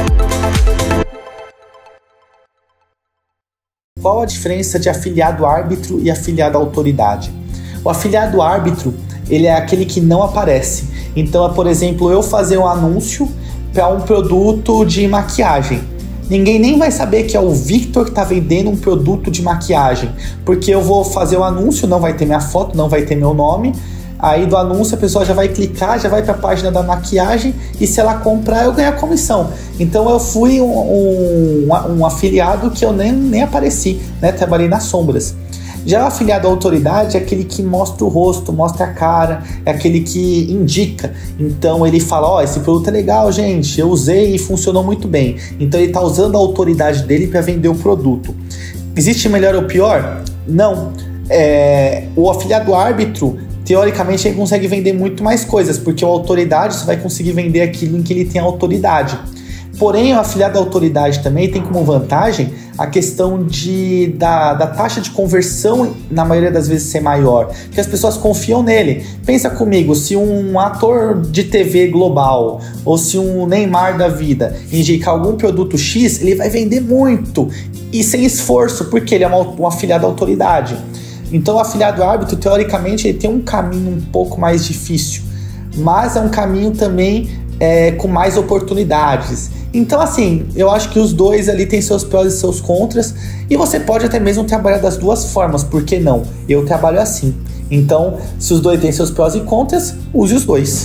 Qual a diferença de afiliado árbitro e afiliado autoridade? O afiliado árbitro, ele é aquele que não aparece. Então, por exemplo, eu fazer um anúncio para um produto de maquiagem. Ninguém nem vai saber que é o Victor que está vendendo um produto de maquiagem, porque eu vou fazer o anúncio, não vai ter minha foto, não vai ter meu nome. Aí do anúncio a pessoa já vai clicar, já vai para a página da maquiagem e se ela comprar eu ganho a comissão. Então eu fui um afiliado que eu nem apareci, né? Trabalhei nas sombras. Já o afiliado à autoridade é aquele que mostra o rosto, mostra a cara, é aquele que indica. Então ele fala, ó, esse produto é legal, gente, eu usei e funcionou muito bem. Então ele está usando a autoridade dele para vender o produto. Existe melhor ou pior? Não. O afiliado árbitro, teoricamente, ele consegue vender muito mais coisas, porque a autoridade só vai conseguir vender aquilo em que ele tem autoridade. Porém, o afiliado à autoridade também tem como vantagem a questão da taxa de conversão, na maioria das vezes, ser maior, porque as pessoas confiam nele. Pensa comigo, se um ator de TV global ou se um Neymar da vida indicar algum produto X, ele vai vender muito e sem esforço, porque ele é um afiliado à autoridade. Então o afiliado árbitro, teoricamente, ele tem um caminho um pouco mais difícil, mas é um caminho também com mais oportunidades. Então assim, eu acho que os dois ali têm seus prós e seus contras, e você pode até mesmo trabalhar das duas formas, por que não? Eu trabalho assim. Então, se os dois têm seus prós e contras, use os dois.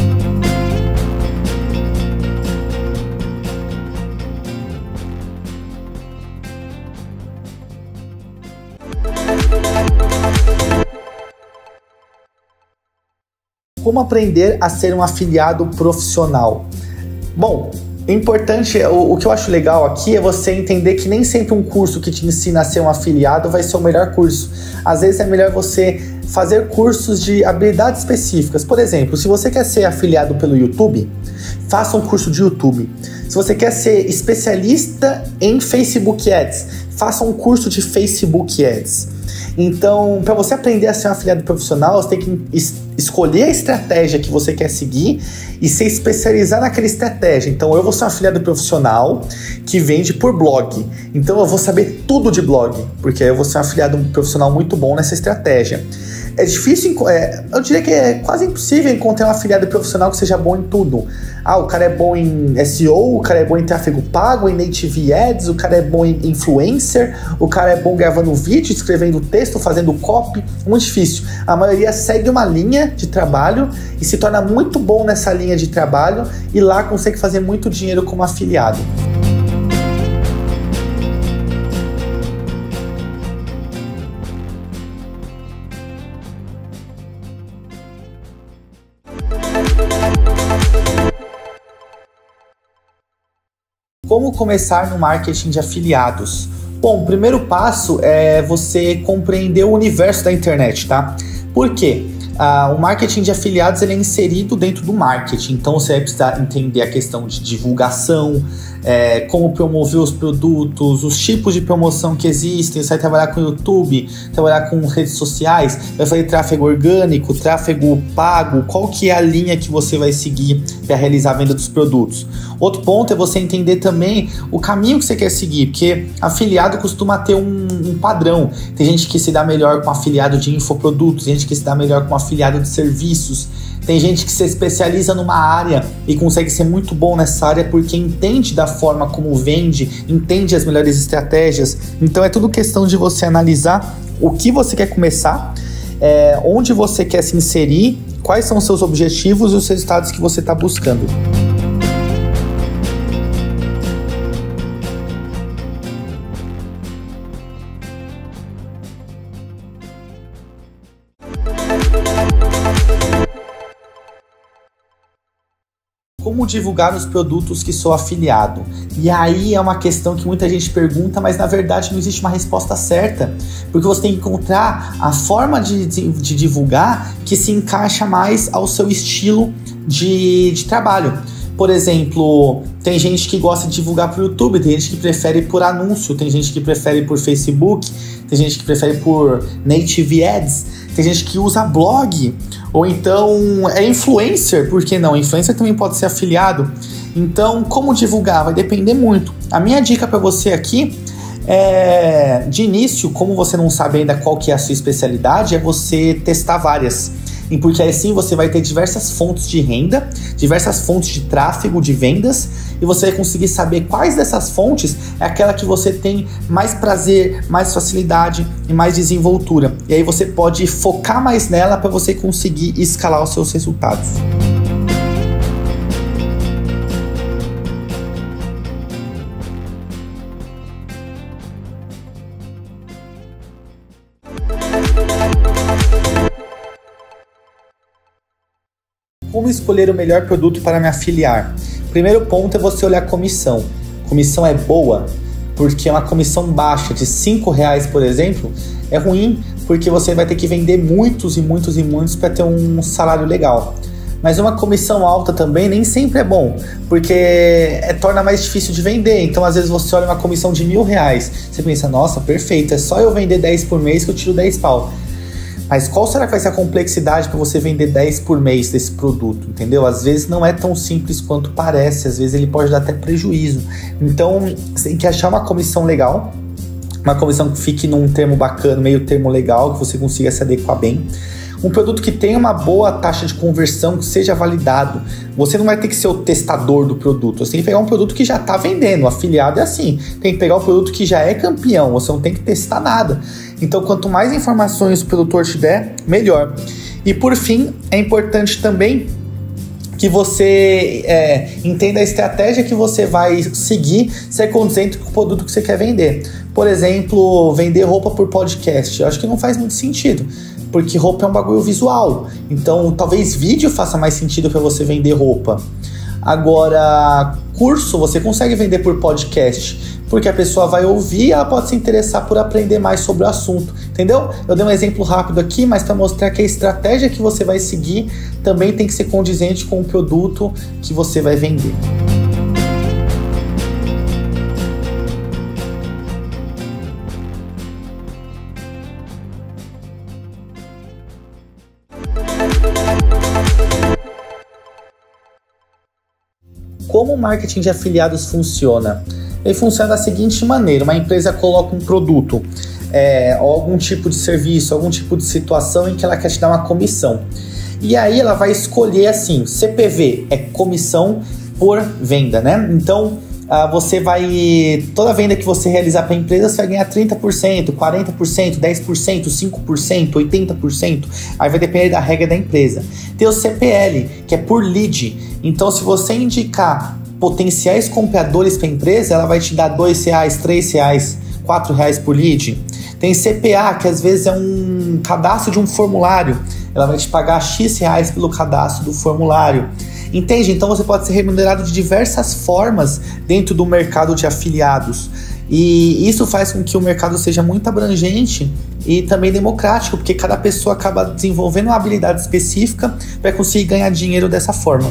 Como aprender a ser um afiliado profissional? Bom, importante, o que eu acho legal aqui é você entender que nem sempre um curso que te ensina a ser um afiliado vai ser o melhor curso. Às vezes é melhor você fazer cursos de habilidades específicas. Por exemplo, se você quer ser afiliado pelo YouTube, faça um curso de YouTube. Se você quer ser especialista em Facebook Ads, faça um curso de Facebook Ads. Então, para você aprender a ser um afiliado profissional, você tem que escolher a estratégia que você quer seguir e se especializar naquela estratégia. Então, eu vou ser um afiliado profissional que vende por blog. Então, eu vou saber tudo de blog, porque aí eu vou ser um afiliado profissional muito bom nessa estratégia. É difícil, eu diria que é quase impossível encontrar um afiliado profissional que seja bom em tudo. O cara é bom em SEO, o cara é bom em tráfego pago, em native ads, o cara é bom em influencer, o cara é bom gravando vídeo, escrevendo texto, fazendo copy. Muito difícil. A maioria segue uma linha de trabalho e se torna muito bom nessa linha de trabalho e lá consegue fazer muito dinheiro como afiliado. Como começar no marketing de afiliados? Bom, o primeiro passo é você compreender o universo da internet, tá? Por quê? O marketing de afiliados ele é inserido dentro do marketing, então você vai precisar entender a questão de divulgação, como promover os produtos, os tipos de promoção que existem. Você vai trabalhar com YouTube, trabalhar com redes sociais, vai fazer tráfego orgânico, tráfego pago, qual que é a linha que você vai seguir para realizar a venda dos produtos. Outro ponto é você entender também o caminho que você quer seguir, porque afiliado costuma ter um padrão. Tem gente que se dá melhor com afiliado de infoprodutos, gente que se dá melhor com afiliado de serviços. Tem gente que se especializa numa área e consegue ser muito bom nessa área porque entende da forma como vende, entende as melhores estratégias. Então é tudo questão de você analisar o que você quer começar, onde você quer se inserir, quais são os seus objetivos e os resultados que você está buscando. Como divulgar os produtos que sou afiliado? E aí é uma questão que muita gente pergunta, mas na verdade não existe uma resposta certa, porque você tem que encontrar a forma de divulgar que se encaixa mais ao seu estilo de trabalho. Por exemplo, tem gente que gosta de divulgar por YouTube, tem gente que prefere por anúncio, tem gente que prefere por Facebook, tem gente que prefere por native ads, tem gente que usa blog, ou então é influencer, por que não? Influencer também pode ser afiliado. Então, como divulgar? Vai depender muito. A minha dica para você aqui de início, como você não sabe ainda qual que é a sua especialidade, é você testar várias. E porque assim você vai ter diversas fontes de renda, diversas fontes de tráfego, de vendas, e você vai conseguir saber quais dessas fontes é aquela que você tem mais prazer, mais facilidade e mais desenvoltura. E aí você pode focar mais nela para você conseguir escalar os seus resultados. Como escolher o melhor produto para me afiliar? Primeiro ponto é você olhar a comissão. Comissão é boa? Porque uma comissão baixa de R$5, por exemplo, é ruim porque você vai ter que vender muitos para ter um salário legal. Mas uma comissão alta também nem sempre é bom, porque torna mais difícil de vender. Então, às vezes, você olha uma comissão de R$1.000, você pensa, nossa, perfeito, é só eu vender 10 por mês que eu tiro 10 pau. Mas qual será que vai ser a complexidade para você vender 10 por mês desse produto, entendeu? Às vezes não é tão simples quanto parece, às vezes ele pode dar até prejuízo. Então, você tem que achar uma comissão legal, uma comissão que fique num termo bacana, meio termo legal, que você consiga se adequar bem. Um produto que tenha uma boa taxa de conversão, que seja validado. Você não vai ter que ser o testador do produto. Você tem que pegar um produto que já está vendendo. O afiliado é assim. Tem que pegar um produto que já é campeão. Você não tem que testar nada. Então, quanto mais informações o produtor tiver, melhor. E por fim, é importante também que você entenda a estratégia que você vai seguir ser condizente com o produto que você quer vender. Por exemplo, vender roupa por podcast. Eu acho que não faz muito sentido, porque roupa é um bagulho visual. Então, talvez vídeo faça mais sentido para você vender roupa. Agora, curso você consegue vender por podcast, porque a pessoa vai ouvir e ela pode se interessar por aprender mais sobre o assunto, entendeu? Eu dei um exemplo rápido aqui, mas para mostrar que a estratégia que você vai seguir também tem que ser condizente com o produto que você vai vender. Como o marketing de afiliados funciona? Ele funciona da seguinte maneira: uma empresa coloca um produto, ou algum tipo de serviço, algum tipo de situação em que ela quer te dar uma comissão. E aí ela vai escolher assim, CPV é comissão por venda, né? Então, toda venda que você realizar para a empresa, você vai ganhar 30%, 40%, 10%, 5%, 80%. Aí vai depender da regra da empresa. Tem o CPL, que é por lead. Então, se você indicar potenciais compradores para a empresa, ela vai te dar R$2, R$3, R$4 por lead. Tem CPA, que às vezes é um cadastro de um formulário. Ela vai te pagar X reais pelo cadastro do formulário. Entende? Então você pode ser remunerado de diversas formas dentro do mercado de afiliados. E isso faz com que o mercado seja muito abrangente e também democrático, porque cada pessoa acaba desenvolvendo uma habilidade específica para conseguir ganhar dinheiro dessa forma.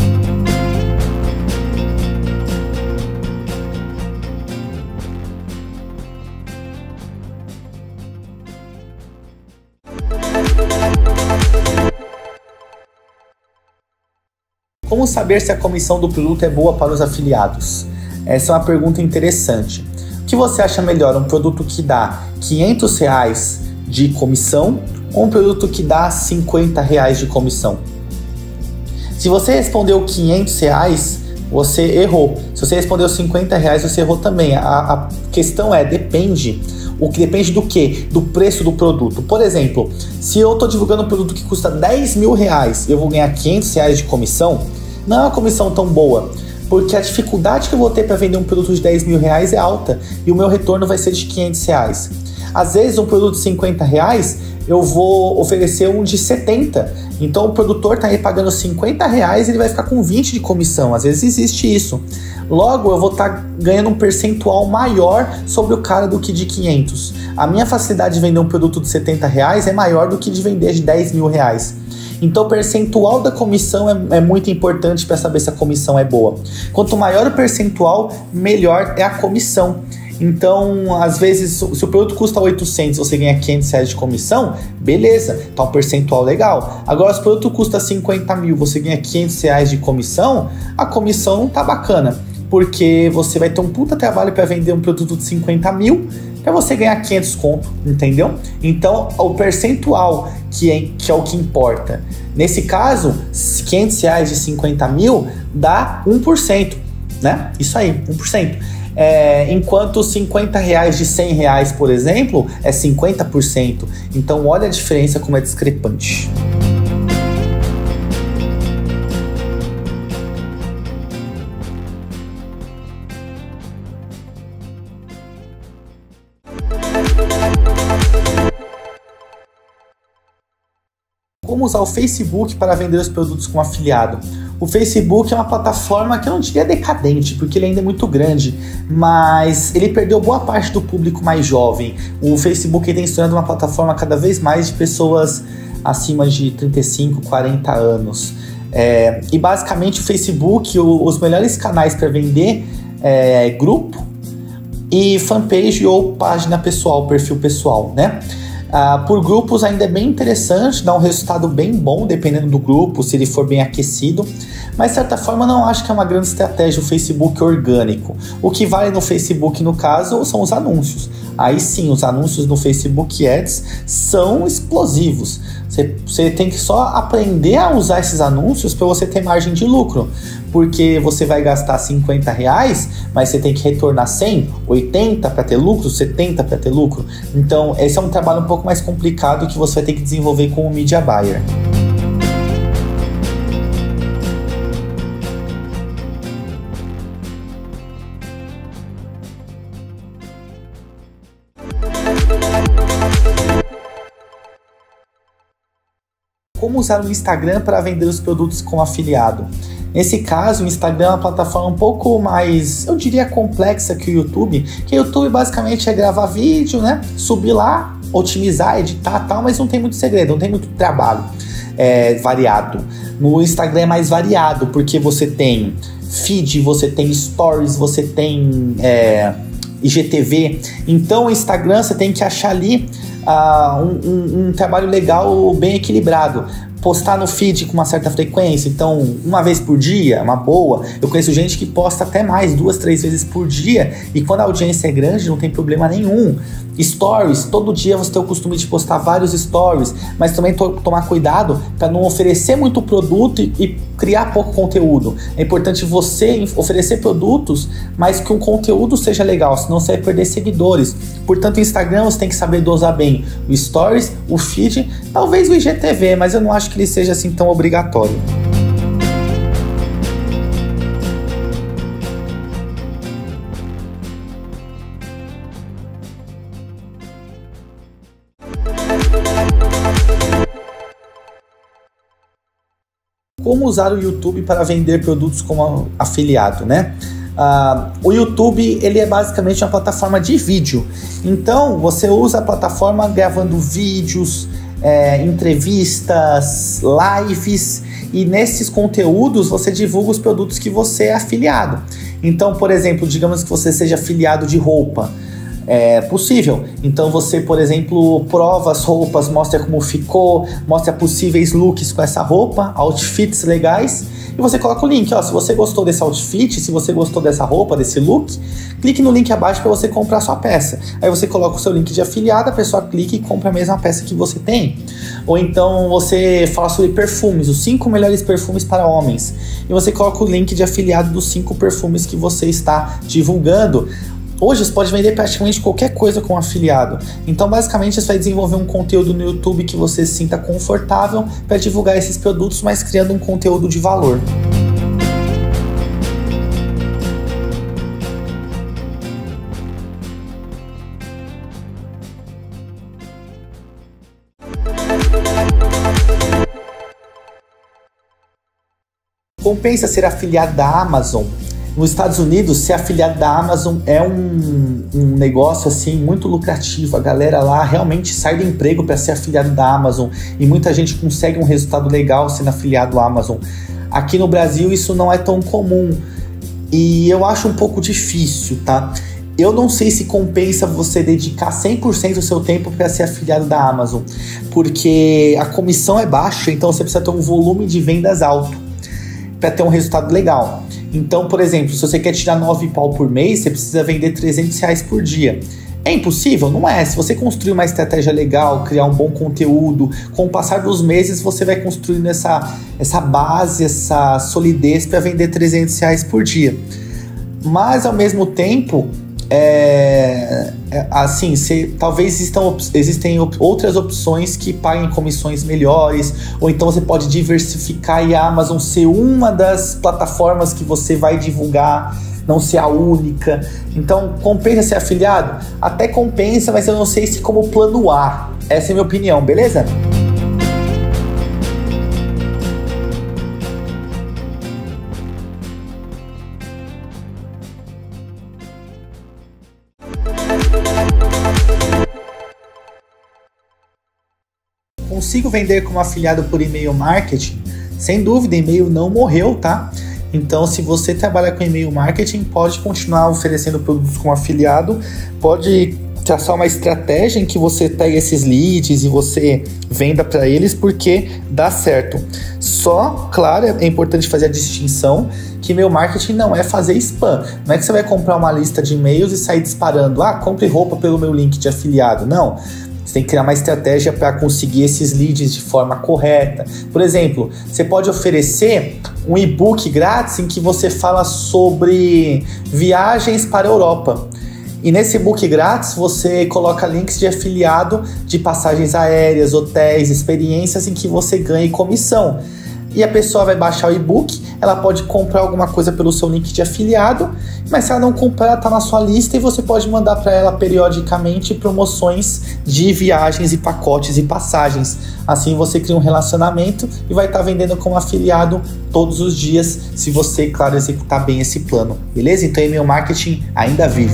Como saber se a comissão do produto é boa para os afiliados? Essa é uma pergunta interessante. O que você acha melhor? Um produto que dá R$500 de comissão ou um produto que dá R$50 de comissão? Se você respondeu R$500, você errou. Se você respondeu R$50, você errou também. A questão depende. O que depende do quê? Do preço do produto. Por exemplo, se eu estou divulgando um produto que custa R$10.000 e eu vou ganhar R$500 de comissão, não é uma comissão tão boa, porque a dificuldade que eu vou ter para vender um produto de R$10.000 é alta e o meu retorno vai ser de R$500. Às vezes um produto de R$50 eu vou oferecer um de 70. Então o produtor está aí pagando R$50 e ele vai ficar com 20 de comissão. Às vezes existe isso. Logo eu vou estar ganhando um percentual maior sobre o cara do que de 500. A minha facilidade de vender um produto de R$70 é maior do que de vender de R$10.000. Então o percentual da comissão é muito importante para saber se a comissão é boa. Quanto maior o percentual, melhor é a comissão. Então, às vezes, se o produto custa 800 você ganha 500 reais de comissão, beleza, tá um percentual legal. Agora, se o produto custa 50 mil, você ganha 500 reais de comissão, a comissão não tá bacana, porque você vai ter um puta trabalho para vender um produto de 50 mil para você ganhar 500 conto, entendeu? Então, o percentual que é o que importa. Nesse caso, 500 reais de 50 mil dá 1%, né? Isso aí, 1%. Enquanto 50 reais de 100 reais, por exemplo, é 50%. Então, olha a diferença como é discrepante. Como usar o Facebook para vender os produtos com afiliado? O Facebook é uma plataforma que eu não diria decadente, porque ele ainda é muito grande, mas ele perdeu boa parte do público mais jovem. O Facebook tem se tornado uma plataforma cada vez mais de pessoas acima de 35, 40 anos. E basicamente o Facebook, os melhores canais para vender é grupo e fanpage ou página pessoal, perfil pessoal, né? Por grupos ainda é bem interessante, dá um resultado bem bom dependendo do grupo, se ele for bem aquecido, mas de certa forma não acho que é uma grande estratégia o Facebook orgânico. O que vale no Facebook no caso são os anúncios. Aí sim, os anúncios no Facebook Ads são explosivos. Você tem que só aprender a usar esses anúncios para você ter margem de lucro, porque você vai gastar 50 reais, mas você tem que retornar 100, 80 para ter lucro, 70 para ter lucro. Então esse é um trabalho um pouco mais complicado que você vai ter que desenvolver com o Media Buyer. Como usar o Instagram para vender os produtos com afiliado? Nesse caso, o Instagram é uma plataforma um pouco mais, eu diria, complexa que o YouTube, que o YouTube basicamente é gravar vídeo, né? Subir lá, otimizar, editar e tal, mas não tem muito segredo, não tem muito trabalho variado. No Instagram é mais variado, porque você tem feed, você tem stories, você tem IGTV. Então o Instagram você tem que achar ali um trabalho legal, bem equilibrado. Postar no feed com uma certa frequência, então uma vez por dia, uma boa. Eu conheço gente que posta até mais, 2, 3 vezes por dia, e quando a audiência é grande não tem problema nenhum. Stories, todo dia você tem o costume de postar vários stories, mas também tomar cuidado para não oferecer muito produto e criar pouco conteúdo. É importante você oferecer produtos, mas que o conteúdo seja legal, senão você vai perder seguidores. Portanto, o Instagram você tem que saber dosar bem o Stories, o feed, talvez o IGTV, mas eu não acho que ele seja assim tão obrigatório. Como usar o YouTube para vender produtos como afiliado, né? O YouTube ele é basicamente uma plataforma de vídeo. Então você usa a plataforma gravando vídeos, entrevistas, lives, e nesses conteúdos você divulga os produtos que você é afiliado. Então, por exemplo, digamos que você seja afiliado de roupa. É possível. Então você, por exemplo, prova as roupas, mostra como ficou, mostra possíveis looks com essa roupa, outfits legais, e você coloca o link, ó, se você gostou desse outfit, se você gostou dessa roupa, desse look, clique no link abaixo para você comprar a sua peça. Aí você coloca o seu link de afiliado, a pessoa clica e compra a mesma peça que você tem. Ou então você fala sobre perfumes, os 5 melhores perfumes para homens, e você coloca o link de afiliado dos 5 perfumes que você está divulgando. Hoje você pode vender praticamente qualquer coisa com afiliado. Então, basicamente, você vai desenvolver um conteúdo no YouTube que você se sinta confortável para divulgar esses produtos, mas criando um conteúdo de valor. Compensa ser afiliado da Amazon? Nos Estados Unidos, ser afiliado da Amazon é um negócio assim muito lucrativo. A galera lá realmente sai do emprego para ser afiliado da Amazon e muita gente consegue um resultado legal sendo afiliado à Amazon. Aqui no Brasil isso não é tão comum e eu acho um pouco difícil, tá? Eu não sei se compensa você dedicar 100% do seu tempo para ser afiliado da Amazon, porque a comissão é baixa, então você precisa ter um volume de vendas alto para ter um resultado legal. Então, por exemplo, se você quer tirar 9 pau por mês, você precisa vender R$300 por dia. É impossível? Não é. Se você construir uma estratégia legal, criar um bom conteúdo, com o passar dos meses você vai construindo essa base, essa solidez para vender R$300 por dia. Mas, ao mesmo tempo, assim, talvez existem outras opções que paguem comissões melhores, ou então você pode diversificar e a Amazon ser uma das plataformas que você vai divulgar, não ser a única. Então, compensa ser afiliado? Até compensa, mas eu não sei se como plano A. Essa é a minha opinião, beleza? Consigo vender como afiliado por e-mail marketing? Sem dúvida, e-mail não morreu, tá? Então, se você trabalha com e-mail marketing, pode continuar oferecendo produtos como afiliado, pode traçar uma estratégia em que você pegue esses leads e você venda para eles, porque dá certo. Só, claro, é importante fazer a distinção que e-mail marketing não é fazer spam. Não é que você vai comprar uma lista de e-mails e sair disparando, compre roupa pelo meu link de afiliado. Não. Você tem que criar uma estratégia para conseguir esses leads de forma correta. Por exemplo, você pode oferecer um e-book grátis em que você fala sobre viagens para a Europa. E nesse e-book grátis você coloca links de afiliado de passagens aéreas, hotéis, experiências em que você ganha comissão. E a pessoa vai baixar o e-book, ela pode comprar alguma coisa pelo seu link de afiliado, mas se ela não comprar, ela está na sua lista e você pode mandar para ela periodicamente promoções de viagens e pacotes e passagens. Assim você cria um relacionamento e vai estar vendendo como afiliado todos os dias, se você, claro, executar bem esse plano, beleza? Então, e-mail marketing ainda vive.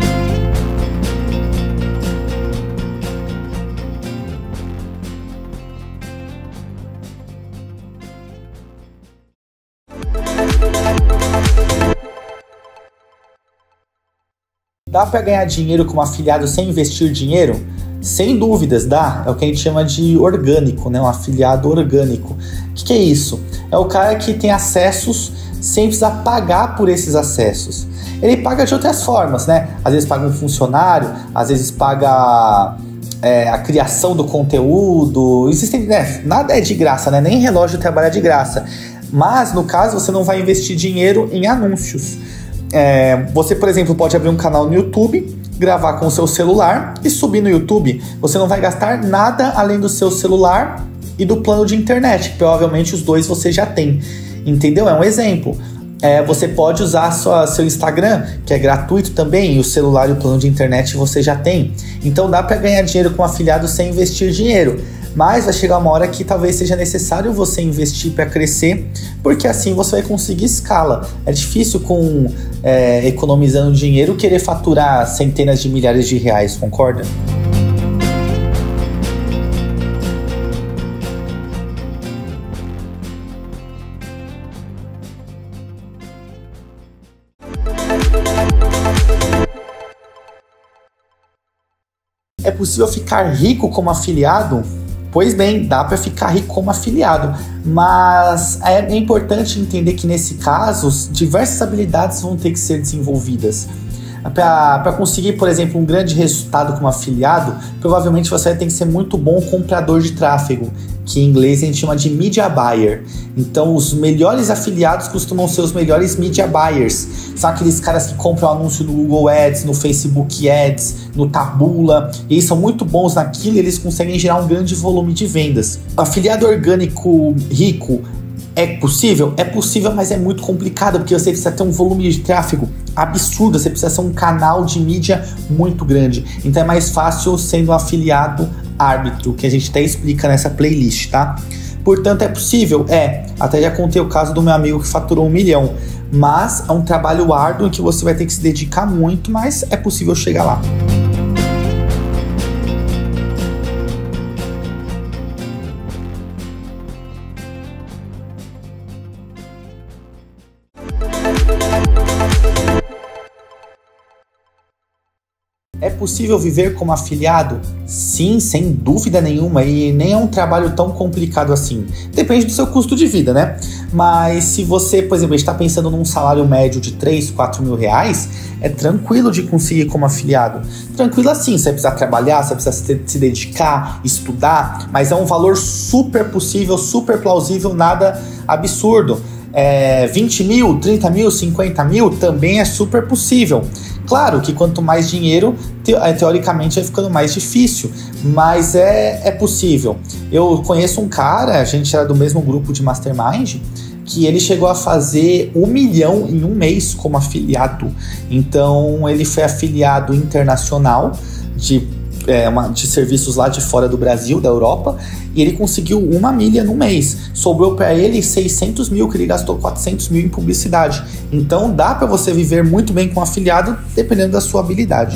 Dá para ganhar dinheiro como afiliado sem investir dinheiro? Sem dúvidas, dá. É o que a gente chama de orgânico, né? Um afiliado orgânico. O que é isso? É o cara que tem acessos sem precisar pagar por esses acessos. Ele paga de outras formas, né? Às vezes paga um funcionário, às vezes paga a criação do conteúdo. Existem, né? Nada é de graça, né? Nem relógio trabalha de graça. Mas, no caso, você não vai investir dinheiro em anúncios. Você, por exemplo, pode abrir um canal no YouTube, gravar com o seu celular e subir no YouTube. Você não vai gastar nada além do seu celular e do plano de internet, que provavelmente os dois você já tem. Entendeu? É um exemplo. Você pode usar seu Instagram, que é gratuito também, e o celular e o plano de internet você já tem. Então dá para ganhar dinheiro com afiliado sem investir dinheiro. Mas vai chegar uma hora que talvez seja necessário você investir para crescer, porque assim você vai conseguir escala. É difícil economizando dinheiro querer faturar centenas de milhares de reais, concorda? É possível ficar rico como afiliado? Pois bem, dá para ficar rico como afiliado, mas é importante entender que nesse caso, diversas habilidades vão ter que ser desenvolvidas. Para conseguir, por exemplo, um grande resultado como afiliado, provavelmente você vai ter que ser muito bom comprador de tráfego, que em inglês a gente chama de media buyer. Então, os melhores afiliados costumam ser os melhores media buyers. São aqueles caras que compram anúncio no Google Ads, no Facebook Ads, no Taboola, e eles são muito bons naquilo e eles conseguem gerar um grande volume de vendas. Afiliado orgânico rico é possível? É possível, mas é muito complicado, porque você precisa ter um volume de tráfego absurdo, você precisa ser um canal de mídia muito grande. Então é mais fácil sendo um afiliado árbitro, que a gente até explica nessa playlist, tá? Portanto, é possível? Até já contei o caso do meu amigo que faturou 1 milhão, mas é um trabalho árduo em que você vai ter que se dedicar muito, mas é possível chegar lá. possível viver como afiliado? Sim, sem dúvida nenhuma, e nem é um trabalho tão complicado assim. Depende do seu custo de vida, né? Mas se você, por exemplo, está pensando num salário médio de 3, 4 mil reais, é tranquilo de conseguir como afiliado. Tranquilo assim, você vai precisar trabalhar, você vai precisar se dedicar, estudar, mas é um valor super possível, super plausível, nada absurdo. 20 mil, 30 mil, 50 mil também é super possível. Claro que quanto mais dinheiro, teoricamente vai ficando mais difícil, mas é possível. Eu conheço um cara, a gente era do mesmo grupo de Mastermind, que ele chegou a fazer 1 milhão em um mês como afiliado. Então ele foi afiliado internacional de serviços lá de fora do Brasil, da Europa, e ele conseguiu 1 milha no mês. Sobrou para ele 600 mil, que ele gastou 400 mil em publicidade. Então dá para você viver muito bem com afiliado, dependendo da sua habilidade.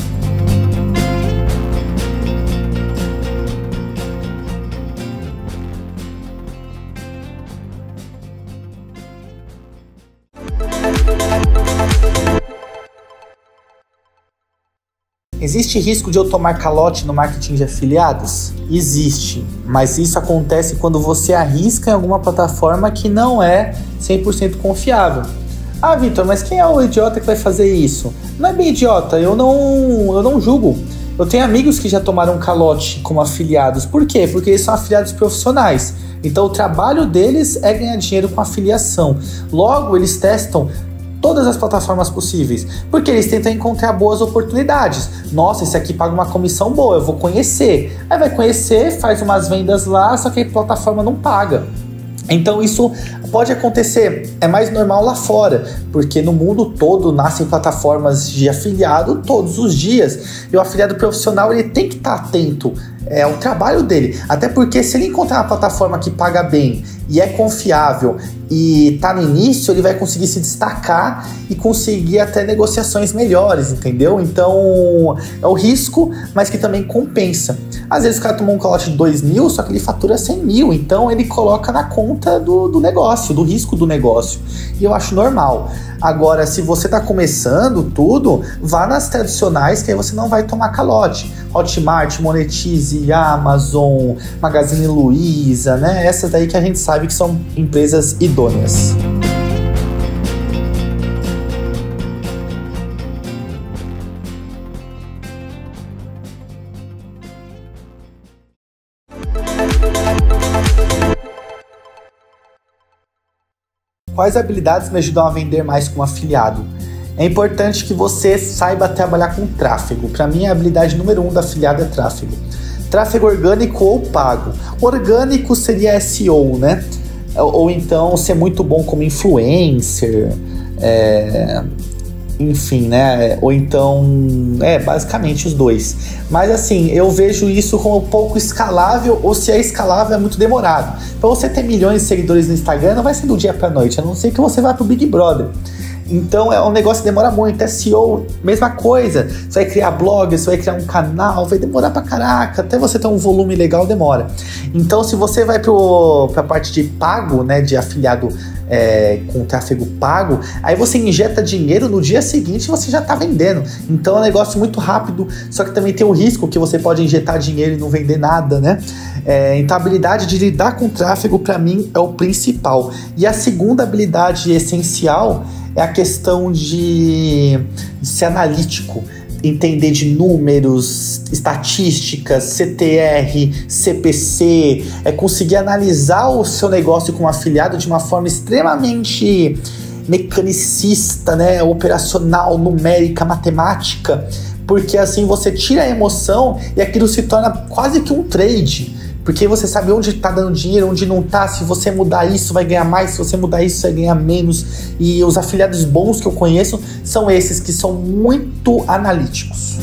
Existe risco de eu tomar calote no marketing de afiliados? Existe, mas isso acontece quando você arrisca em alguma plataforma que não é 100% confiável. Ah, Vitor, mas quem é o idiota que vai fazer isso? Não é bem idiota, eu não julgo. Eu tenho amigos que já tomaram calote como afiliados. Por quê? Porque eles são afiliados profissionais. Então o trabalho deles é ganhar dinheiro com afiliação. Logo, eles testam todas as plataformas possíveis, porque eles tentam encontrar boas oportunidades. Nossa, esse aqui paga uma comissão boa, eu vou conhecer. Aí vai conhecer, faz umas vendas lá, só que a plataforma não paga. Então isso pode acontecer, é mais normal lá fora, porque no mundo todo nascem plataformas de afiliado todos os dias, e o afiliado profissional ele tem que estar atento ao trabalho dele, até porque se ele encontrar uma plataforma que paga bem e é confiável e tá no início, ele vai conseguir se destacar e conseguir até negociações melhores, entendeu? Então é o risco, mas que também compensa. Às vezes o cara tomou um calote de 2 mil, só que ele fatura 100 mil, então ele coloca na conta do negócio, do risco do negócio, e eu acho normal. Agora, se você está começando tudo, vá nas tradicionais, que aí você não vai tomar calote. Hotmart, Monetize, Amazon, Magazine Luiza, né? Essas daí que a gente sabe que são empresas idôneas. Quais habilidades me ajudam a vender mais como afiliado? É importante que você saiba trabalhar com tráfego. Para mim, a habilidade número 1 da afiliado é tráfego. Tráfego orgânico ou pago. Orgânico seria SEO, né? Ou então ser muito bom como influencer, enfim, né? Ou então, basicamente os dois. Mas assim, eu vejo isso como pouco escalável, ou se é escalável, é muito demorado. Para você ter milhões de seguidores no Instagram, não vai ser do dia para noite, a não ser que você vá pro Big Brother. Então é um negócio que demora muito. SEO, mesma coisa. Você vai criar blog, você vai criar um canal, vai demorar pra caraca. Até você ter um volume legal, demora. Então se você vai pra parte de pago, né, de afiliado com tráfego pago, aí você injeta dinheiro, no dia seguinte você já tá vendendo. Então é um negócio muito rápido, só que também tem o risco que você pode injetar dinheiro e não vender nada, né? Então a habilidade de lidar com tráfego, para mim, é o principal. E a segunda habilidade essencial é a questão de ser analítico, entender de números, estatísticas, CTR, CPC, conseguir analisar o seu negócio como afiliado de uma forma extremamente mecanicista, né, operacional, numérica, matemática, porque assim você tira a emoção e aquilo se torna quase que um trade. Porque você sabe onde está dando dinheiro, onde não está. Se você mudar isso, vai ganhar mais. Se você mudar isso, vai ganhar menos. E os afiliados bons que eu conheço são esses que são muito analíticos.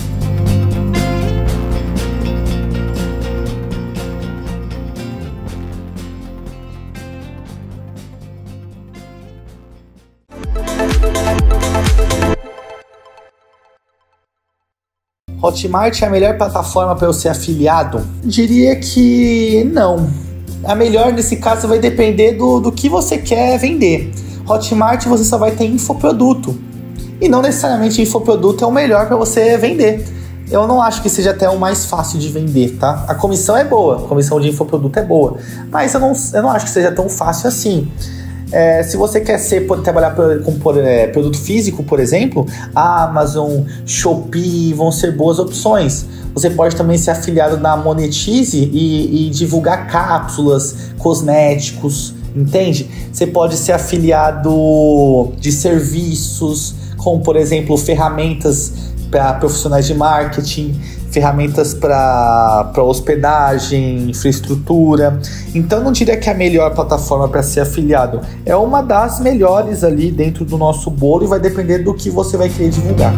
Hotmart é a melhor plataforma para eu ser afiliado? Diria que não. A melhor nesse caso vai depender do que você quer vender. Hotmart você só vai ter infoproduto. E não necessariamente infoproduto é o melhor para você vender. eu não acho que seja até o mais fácil de vender, tá? A comissão é boa, a comissão de infoproduto é boa, mas eu não acho que seja tão fácil assim. Se você quer trabalhar com produto físico, por exemplo, Amazon, Shopee vão ser boas opções. Você pode também ser afiliado da Monetize e divulgar cápsulas, cosméticos, entende? Você pode ser afiliado de serviços, como por exemplo ferramentas para profissionais de marketing, ferramentas para hospedagem, infraestrutura. Então não diria que é a melhor plataforma para ser afiliado. É uma das melhores ali dentro do nosso bolo e vai depender do que você vai querer divulgar.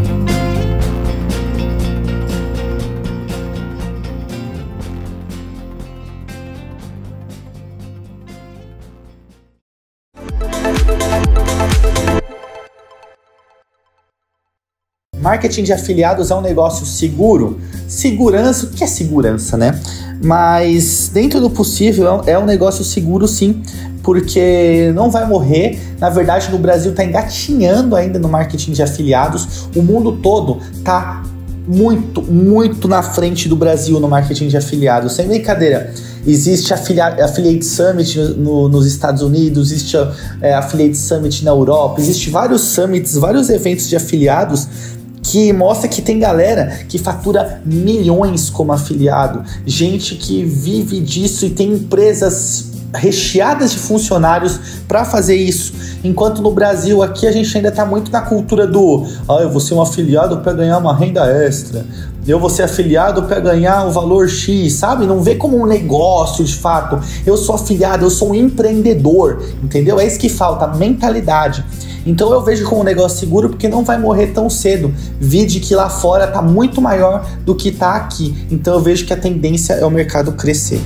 Marketing de afiliados é um negócio seguro? Segurança, o que é segurança, né? Mas dentro do possível é um negócio seguro sim, porque não vai morrer. Na verdade, no Brasil está engatinhando ainda no marketing de afiliados. O mundo todo está muito na frente do Brasil no marketing de afiliados, sem brincadeira. Existe Affiliate Summit nos Estados Unidos, existe Affiliate Summit na Europa, existe vários summits, vários eventos de afiliados que mostra que tem galera que fatura milhões como afiliado, gente que vive disso e tem empresas recheadas de funcionários para fazer isso, enquanto no Brasil aqui a gente ainda está muito na cultura do eu vou ser um afiliado para ganhar uma renda extra, eu vou ser afiliado para ganhar o valor X, sabe? Não vê como um negócio de fato. Eu sou afiliado, eu sou um empreendedor, entendeu? É isso que falta, mentalidade. Então eu vejo como um negócio seguro porque não vai morrer tão cedo. Vide que lá fora está muito maior do que está aqui. Então eu vejo que a tendência é o mercado crescer.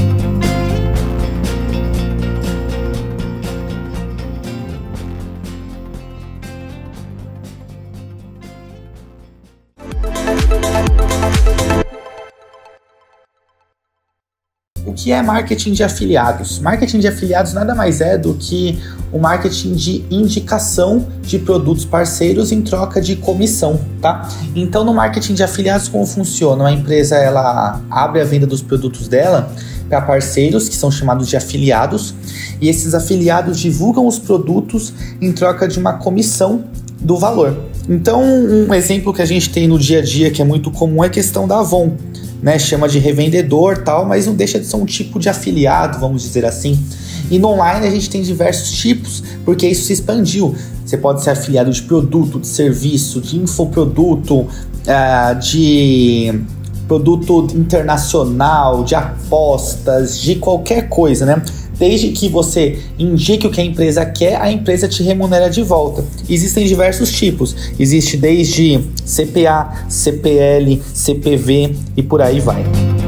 O que é marketing de afiliados? Marketing de afiliados nada mais é do que o marketing de indicação de produtos parceiros em troca de comissão, tá? Então, no marketing de afiliados, como funciona? A empresa ela abre a venda dos produtos dela para parceiros, que são chamados de afiliados, e esses afiliados divulgam os produtos em troca de uma comissão do valor. Então, um exemplo que a gente tem no dia a dia, que é muito comum, é a questão da Avon, né? Chama de revendedor, tal, mas não deixa de ser um tipo de afiliado, vamos dizer assim. E no online a gente tem diversos tipos, porque isso se expandiu. Você pode ser afiliado de produto, de serviço, de infoproduto, de produto internacional, de apostas, de qualquer coisa, né? Desde que você indique o que a empresa quer, a empresa te remunera de volta. Existem diversos tipos. Existe desde CPA, CPL, CPV e por aí vai.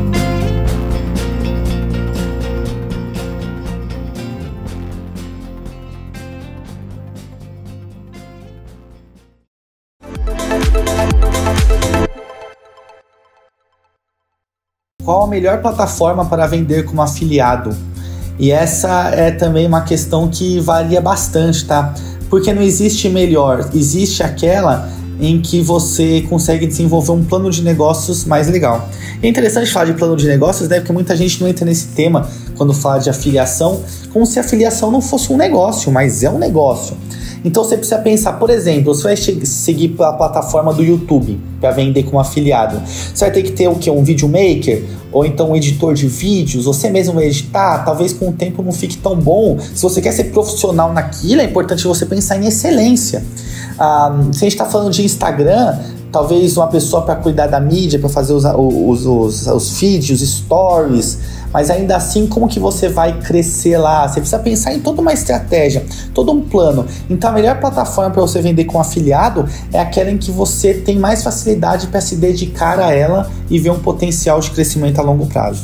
Qual a melhor plataforma para vender como afiliado? E essa é também uma questão que varia bastante, tá? Porque não existe melhor, existe aquela em que você consegue desenvolver um plano de negócios mais legal. É interessante falar de plano de negócios, né? Porque muita gente não entra nesse tema quando fala de afiliação, como se a afiliação não fosse um negócio, mas é um negócio. Então você precisa pensar, por exemplo, você vai seguir a plataforma do YouTube para vender como afiliado. Você vai ter que ter o quê? Um videomaker? Ou então um editor de vídeos? Você mesmo vai editar? Talvez com o tempo não fique tão bom. Se você quer ser profissional naquilo, é importante você pensar em excelência. Se a gente está falando de Instagram, talvez uma pessoa para cuidar da mídia, para fazer os feeds, os stories, mas ainda assim, como que você vai crescer lá? Você precisa pensar em toda uma estratégia, todo um plano. Então, a melhor plataforma para você vender com afiliado é aquela em que você tem mais facilidade para se dedicar a ela e ver um potencial de crescimento a longo prazo.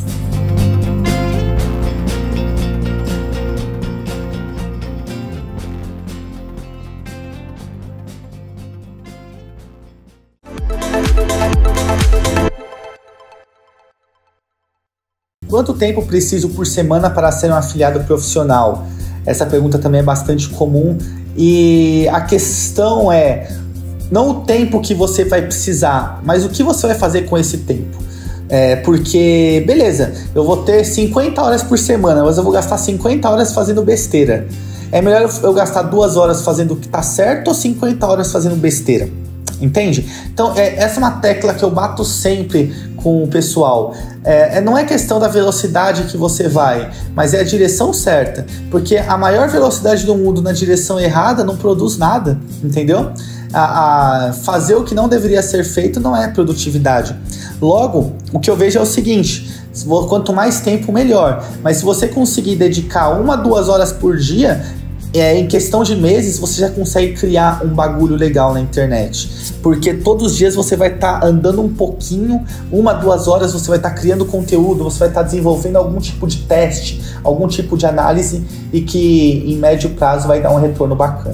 Quanto tempo preciso por semana para ser um afiliado profissional? Essa pergunta também é bastante comum e a questão é não o tempo que você vai precisar, mas o que você vai fazer com esse tempo. Porque, beleza, eu vou ter 50 horas por semana, mas eu vou gastar 50 horas fazendo besteira. É melhor eu gastar 2 horas fazendo o que tá certo ou 50 horas fazendo besteira? Entende? Então, essa é uma tecla que eu bato sempre com o pessoal. Não é questão da velocidade que você vai, mas é a direção certa. Porque a maior velocidade do mundo na direção errada não produz nada, entendeu? Fazer o que não deveria ser feito não é produtividade. Logo, o que eu vejo é o seguinte: quanto mais tempo, melhor. Mas se você conseguir dedicar 1 a 2 horas por dia, em questão de meses você já consegue criar um bagulho legal na internet. Porque todos os dias você vai estar andando um pouquinho, 1 a 2 horas você vai estar criando conteúdo, você vai estar desenvolvendo algum tipo de teste, algum tipo de análise, e que em médio prazo vai dar um retorno bacana.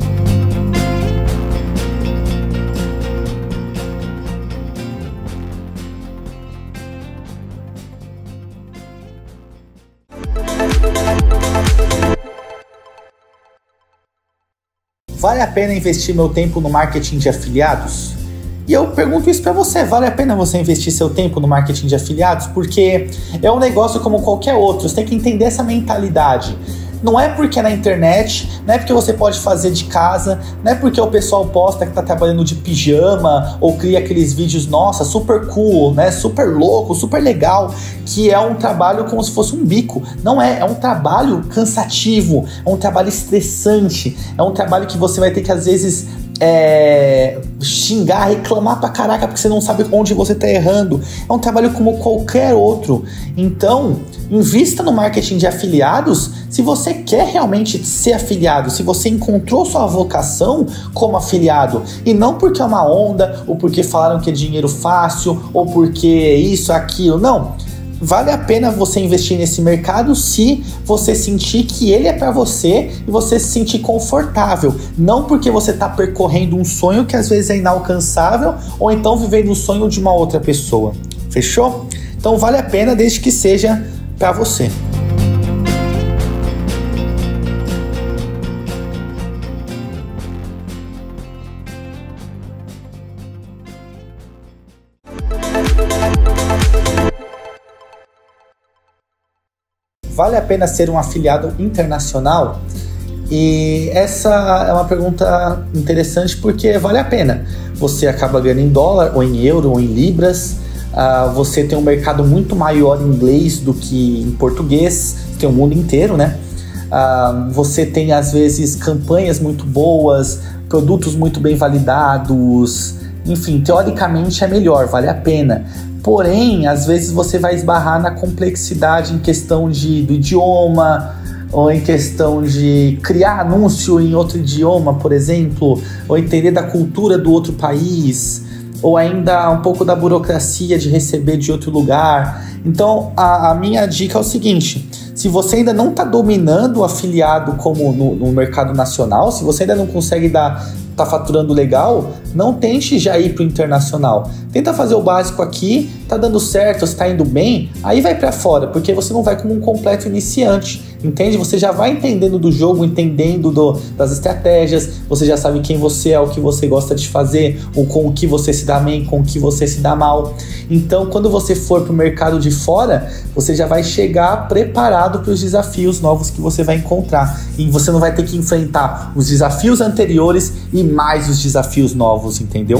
Vale a pena investir meu tempo no marketing de afiliados? E eu pergunto isso para você: vale a pena você investir seu tempo no marketing de afiliados? Porque é um negócio como qualquer outro, você tem que entender essa mentalidade. Não é porque é na internet, não é porque você pode fazer de casa, não é porque o pessoal posta que tá trabalhando de pijama ou cria aqueles vídeos, nossa, super cool, né, super louco, super legal, que é um trabalho como se fosse um bico. Não é um trabalho cansativo, é um trabalho estressante, é um trabalho que você vai ter que às vezes xingar, reclamar pra caraca porque você não sabe onde você tá errando. É um trabalho como qualquer outro. Então, invista no marketing de afiliados se você quer realmente ser afiliado, se você encontrou sua vocação como afiliado, e não porque é uma onda, ou porque falaram que é dinheiro fácil, ou porque isso, aquilo. Não. Vale a pena você investir nesse mercado se você sentir que ele é para você e você se sentir confortável. Não porque você está percorrendo um sonho que às vezes é inalcançável, ou então vivendo o sonho de uma outra pessoa. Fechou? Então vale a pena desde que seja para você. Vale a pena ser um afiliado internacional? E essa é uma pergunta interessante porque vale a pena. Você acaba ganhando em dólar, ou em euro, ou em libras. Você tem um mercado muito maior em inglês do que em português. Tem o mundo inteiro, né? Você tem, às vezes, campanhas muito boas, produtos muito bem validados. Enfim, teoricamente é melhor, vale a pena. Porém, às vezes você vai esbarrar na complexidade em questão do idioma, ou em questão de criar anúncio em outro idioma, por exemplo, ou entender da cultura do outro país, ou ainda um pouco da burocracia de receber de outro lugar. Então, a minha dica é o seguinte: se você ainda não está dominando o afiliado como no mercado nacional, se você ainda não consegue tá faturando legal, não tente já ir para o internacional. Tenta fazer o básico aqui, tá dando certo, está indo bem, aí vai para fora, porque você não vai como um completo iniciante, entende? Você já vai entendendo do jogo, entendendo das estratégias, você já sabe quem você é, o que você gosta de fazer, ou com o que você se dá bem, com o que você se dá mal. Então, quando você for para o mercado de fora, você já vai chegar preparado para os desafios novos que você vai encontrar. E você não vai ter que enfrentar os desafios anteriores e mais os desafios novos, entendeu?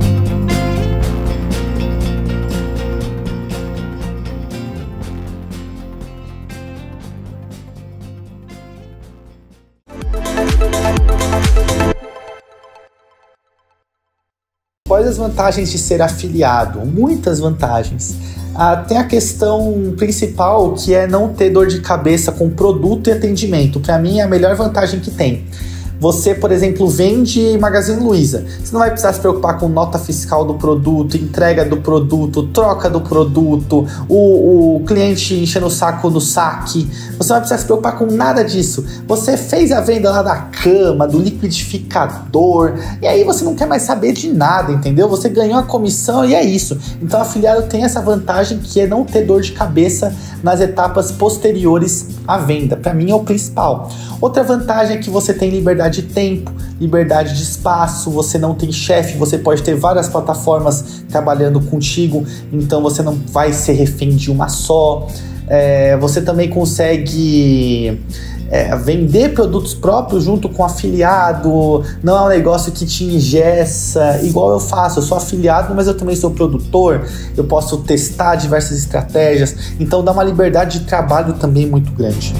Quais as vantagens de ser afiliado? Muitas vantagens. Tem a questão principal, que é não ter dor de cabeça com produto e atendimento. Para mim é a melhor vantagem que tem. Você, por exemplo, vende Magazine Luiza. Você não vai precisar se preocupar com nota fiscal do produto, entrega do produto, troca do produto, o cliente enchendo o saco no saque. Você não vai precisar se preocupar com nada disso. Você fez a venda lá da cama, do liquidificador, e aí você não quer mais saber de nada, entendeu? Você ganhou a comissão e é isso. Então, o afiliado tem essa vantagem, que é não ter dor de cabeça nas etapas posteriores à venda. Para mim é o principal. Outra vantagem é que você tem liberdade de tempo, liberdade de espaço, você não tem chefe, você pode ter várias plataformas trabalhando contigo, então você não vai ser refém de uma só. Você também consegue vender produtos próprios junto com afiliado, não é um negócio que te engessa, igual eu faço, eu sou afiliado, mas eu também sou produtor, eu posso testar diversas estratégias, então dá uma liberdade de trabalho também muito grande.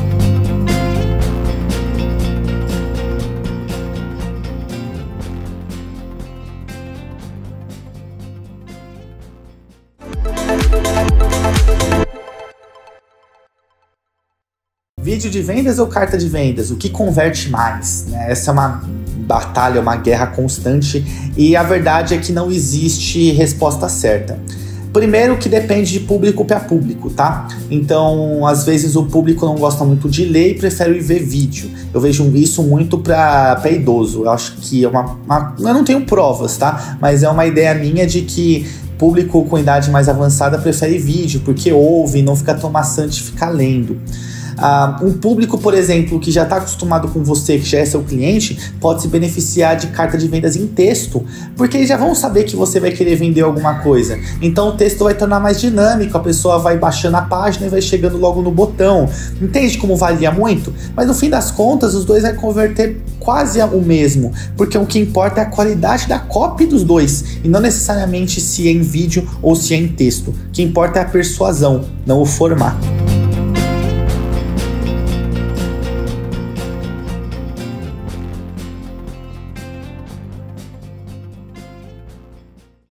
Vídeo de vendas ou carta de vendas? O que converte mais? Essa é uma batalha, uma guerra constante e a verdade é que não existe resposta certa. Primeiro que depende de público para público, tá? Então, às vezes o público não gosta muito de ler e prefere ver vídeo. Eu vejo isso muito para idoso. Eu acho que é eu não tenho provas, tá? Mas é uma ideia minha de que público com idade mais avançada prefere vídeo, porque ouve e não fica tão maçante ficar lendo. Um público, por exemplo, que já está acostumado com você, que já é seu cliente, pode se beneficiar de carta de vendas em texto, porque eles já vão saber que você vai querer vender alguma coisa. Então o texto vai tornar mais dinâmico, a pessoa vai baixando a página e vai chegando logo no botão. Entende como varia muito? Mas no fim das contas, os dois vai converter quase o mesmo, porque o que importa é a qualidade da copy dos dois, e não necessariamente se é em vídeo ou se é em texto. O que importa é a persuasão, não o formato.